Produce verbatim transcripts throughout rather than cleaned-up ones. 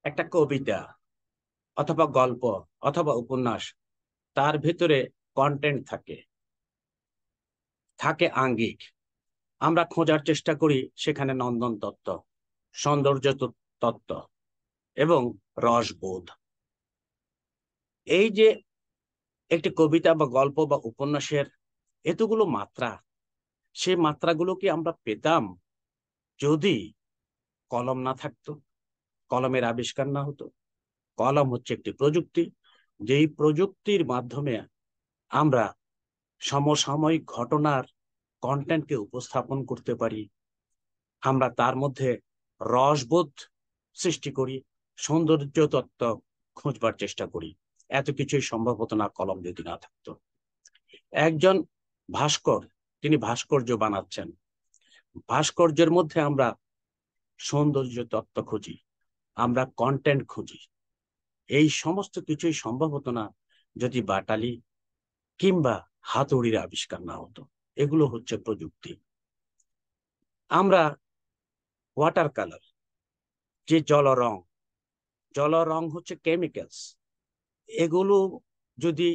একটা কবিতা অথবা গল্প অথবা উপন্যাস, তার ভিতরে কন্টেন্ট থাকে, থাকে আঙ্গিক। আমরা খোঁজার চেষ্টা করি সেখানে নন্দন তত্ত্ব, সৌন্দর্য তত- তত্ত্ব এবং রসবোধ। এই যে একটি কবিতা বা গল্প বা উপন্যাসের এতগুলো মাত্রা, সেই মাত্রাগুলো কি আমরা পেতাম যদি কলম না থাকতো, কলমের আবিষ্কার না হতো? কলম হচ্ছে একটি প্রযুক্তি, যেই প্রযুক্তির মাধ্যমে আমরা সমসাময়িক ঘটনার কন্টেন্টকে উপস্থাপন করতে পারি। আমরা তার মধ্যে রসবোধ সৃষ্টি করি, সৌন্দর্য তত্ত্ব খুঁজবার চেষ্টা করি। এত কিছুই সম্ভব হতো না কলম যদি না থাকতো। একজন ভাস্কর, তিনি ভাস্কর্য বানাচ্ছেন, ভাস্কর্যের মধ্যে আমরা সৌন্দর্য তত্ত্ব খুঁজি, আমরা কন্টেন্ট খুঁজি। এই সমস্ত কিছুই সম্ভব হতো না যদি বাটালি কিংবা হাতুড়ির আবিষ্কার না হতো। এগুলো হচ্ছে প্রযুক্তি। আমরা ওয়াটার কালার, যে জল রং, জল রং হচ্ছে কেমিক্যালস, এগুলো যদি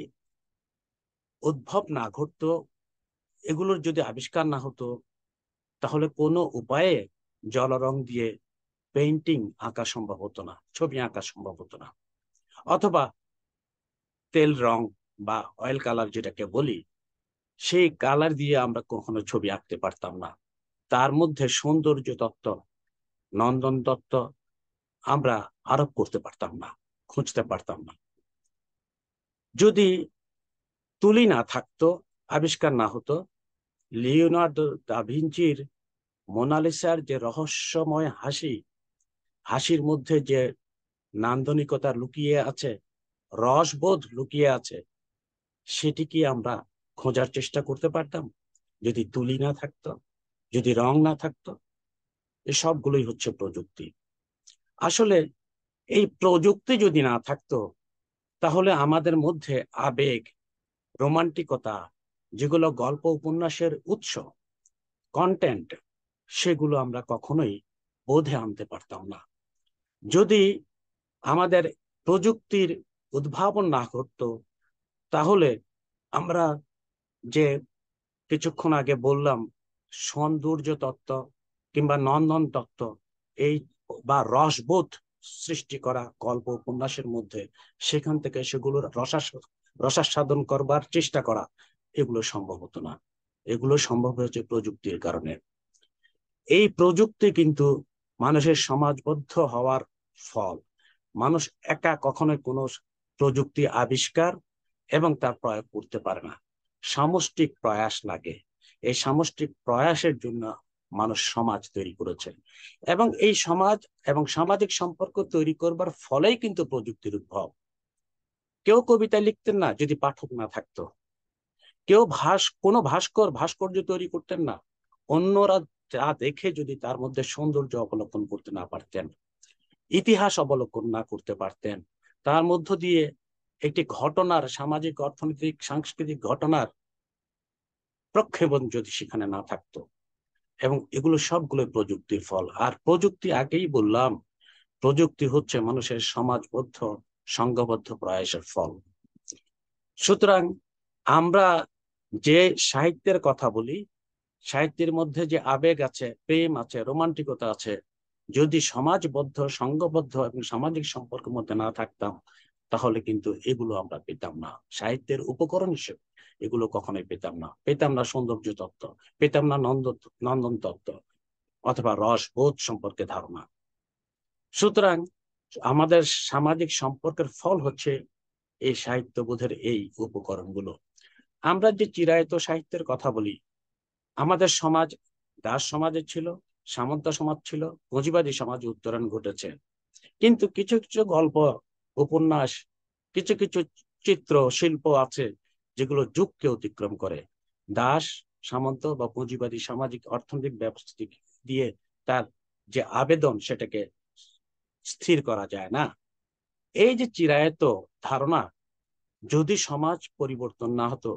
উদ্ভব না ঘটতো, এগুলোর যদি আবিষ্কার না হতো, তাহলে কোনো উপায়ে জল রং দিয়ে পেইন্টিং আঁকা সম্ভব হতো না, ছবি আঁকা সম্ভব হতো না। অথবা তেল রং বা অয়েল কালার যেটাকে বলি, সেই কালার দিয়ে আমরা কখনো ছবি আঁকতে পারতাম না। তার মধ্যে সৌন্দর্য তত্ত্ব, নন্দন তত্ত্ব আমরা আরোপ করতে পারতাম না, খুঁজতে পারতাম না। যদি তুলি না থাকতো, আবিষ্কার না হতো, লিওনার্দো দা ভিঞ্চির মোনালিসার যে রহস্যময় হাসি, হাসির মধ্যে যে নান্দনিকতা লুকিয়ে আছে, রসবোধ লুকিয়ে আছে, সেটি কি আমরা খোঁজার চেষ্টা করতে পারতাম যদি তুলি না থাকতো, যদি রং না থাকতো? এই সবগুলোই হচ্ছে প্রযুক্তি। আসলে এই প্রযুক্তি যদি না থাকতো, তাহলে আমাদের মধ্যে আবেগ, রোমান্টিকতা, যেগুলো গল্প উপন্যাসের উৎস, কন্টেন্ট, সেগুলো আমরা কখনোই বোধে আনতে পারতাম না। যদি আমাদের প্রযুক্তির উদ্ভাবন না ঘটতো, তাহলে আমরা যে কিছুক্ষণ আগে বললাম সৌন্দর্য তত্ত্ব কিংবা নন্দন তত্ত্ব, এই বা রসবোধ সৃষ্টি করা গল্প উপন্যাসের মধ্যে, সেখান থেকে সেগুলোর রসাস রসাস্বাদন করবার চেষ্টা করা, এগুলো সম্ভব হতো না। এগুলো সম্ভব হয়েছে প্রযুক্তির কারণে। এই প্রযুক্তি কিন্তু মানুষের সমাজবদ্ধ হওয়ার ফল। মানুষ একা কখনোই কোনো প্রযুক্তি আবিষ্কার এবং তার প্রয়োগ করতে পারে না, সামষ্টিক প্রয়াস লাগে। এই সামষ্টিক প্রয়াসের জন্য মানুষ সমাজ তৈরি করেছে, এবং এই সমাজ এবং সামাজিক সম্পর্ক তৈরি করবার ফলেই কিন্তু প্রযুক্তির উদ্ভব। কেউ কবিতা লিখতেন না যদি পাঠক না থাকতো, কেউ ভাস কোনো ভাস্কর ভাস্কর্য তৈরি করতেন না অন্যরা যা দেখে যদি তার মধ্যে সৌন্দর্য অবলোকন করতে না পারতেন, ইতিহাস অবলোকন না করতে পারতেন, তার মধ্য দিয়ে একটি ঘটনার, সামাজিক অর্থনৈতিক সাংস্কৃতিক ঘটনার প্রক্ষেপণ যদি সেখানে না থাকতো। এবং এগুলো সবগুলো প্রযুক্তির ফল। আর প্রযুক্তি, আগেই বললাম, প্রযুক্তি হচ্ছে মানুষের সমাজবদ্ধ সংঘবদ্ধ প্রয়াসের ফল। সুতরাং আমরা যে সাহিত্যের কথা বলি, সাহিত্যের মধ্যে যে আবেগ আছে, প্রেম আছে, রোমান্টিকতা আছে, যদি সমাজবদ্ধ সংঘবদ্ধ এবং সামাজিক সম্পর্কের মধ্যে না থাকতাম, তাহলে কিন্তু এগুলো আমরা পেতাম না। সাহিত্যের উপকরণ হিসেবে এগুলো কখনোই পেতাম না। পেতাম না সৌন্দর্য তত্ত্ব, পেতাম না নন্দ নন্দন তত্ত্ব অথবা রসবোধ সম্পর্কে ধারণা। সুতরাং আমাদের সামাজিক সম্পর্কের ফল হচ্ছে এই সাহিত্যবোধের এই উপকরণগুলো। আমরা যে চিরায়ত সাহিত্যের কথা বলি, আমাদের সমাজ দাস সমাজের ছিল, সামন্ত সমাজ ছিল, পুঁজিবাদী সমাজ উত্তরণ ঘটেছে। কিন্তু কিছু কিছু গল্প, উপন্যাস, কিছু কিছু চিত্র শিল্প আছে যেগুলো যুগকে অতিক্রম করে। দাস, সামন্ত বা পুঁজিবাদী সামাজিক অর্থনৈতিক ব্যবস্থা দিয়ে তার যে আবেদন, সেটাকে স্থির করা যায় না। এই যে চিরায়ত ধারণা, যদি সমাজ পরিবর্তন না হতো,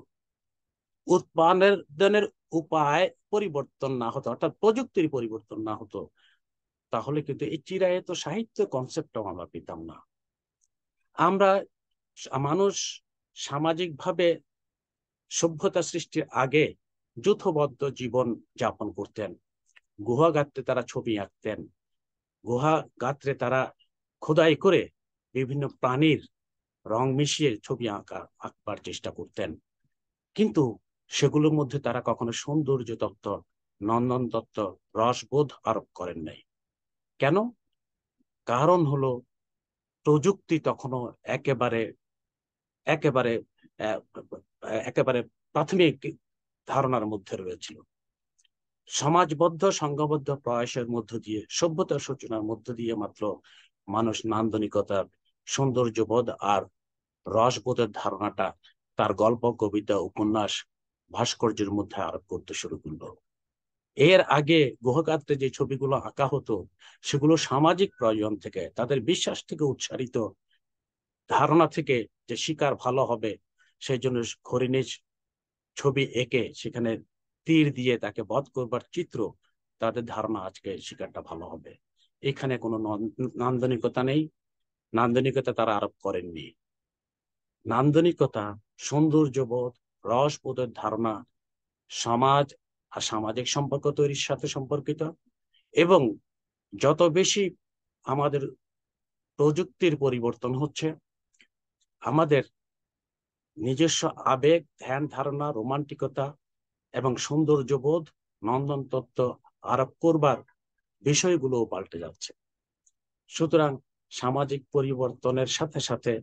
উৎপাদনের উপায় পরিবর্তন না হতো, অর্থাৎ প্রযুক্তির পরিবর্তন না হতো, তাহলে কিন্তু এই চিরায়ত সাহিত্য কনসেপ্টটাও আমরা পেতাম না। আমরা মানুষ সামাজিকভাবে সভ্যতা সৃষ্টির আগে যূথবদ্ধ জীবন যাপন করতেন। গুহা গাত্রে তারা ছবি আঁকতেন, গুহা গাত্রে তারা খোদাই করে বিভিন্ন প্রাণীর রং মিশিয়ে ছবি আঁকা আঁকবার চেষ্টা করতেন। কিন্তু সেগুলোর মধ্যে তারা কখনো সৌন্দর্য তত্ত্ব, নন্দন তত্ত্ব, রসবোধ আরোপ করেন নাই। কেন? কারণ হলো প্রযুক্তি তখনও একেবারে একেবারে একেবারে প্রাথমিক ধারণার মধ্যে রয়েছিল। সমাজবদ্ধ সংঘবদ্ধ প্রয়াসের মধ্য দিয়ে, সভ্যতার সূচনার মধ্য দিয়ে মাত্র মানুষ নান্দনিকতার, সৌন্দর্যবোধ আর রসবোধের ধারণাটা তার গল্প, কবিতা, উপন্যাস, ভাস্কর্যের মধ্যে আরোপ করতে শুরু করলো। এর আগে গুহগাত্রে যে ছবিগুলো আঁকা হতো সেগুলো সামাজিক প্রয়োজন থেকে, তাদের বিশ্বাস থেকে উৎসারিত ধারণা থেকে যে শিকার ভালো হবে সেই জন্য হরিণের ছবি এঁকে সেখানে তীর দিয়ে তাকে বধ করবার চিত্র, তাদের ধারণা আজকে শিকারটা ভালো হবে। এখানে কোনো নান্দনিকতা নেই, নান্দনিকতা তারা আরোপ করেননি। নান্দনিকতা, সৌন্দর্যবোধ, রসবোধের ধারণা সমাজ আর সামাজিক সম্পর্ক তৈরির সাথে সম্পর্কিত। এবং যত বেশি আমাদের প্রযুক্তির পরিবর্তন হচ্ছে, আমাদের নিজস্ব আবেগ, ধ্যান ধারণা, রোমান্টিকতা এবং সৌন্দর্যবোধ, নন্দন তত্ত্ব আরোপ করবার বিষয়গুলোও পাল্টে যাচ্ছে। সুতরাং সামাজিক পরিবর্তনের সাথে সাথে,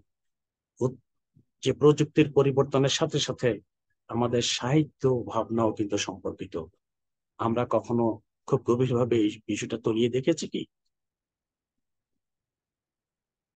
যে প্রযুক্তির পরিবর্তনের সাথে সাথে আমাদের সাহিত্য ভাবনাও কিন্তু সম্পর্কিত। আমরা কখনো খুব গভীরভাবে এই বিষয়টা তলিয়ে দেখেছি কি?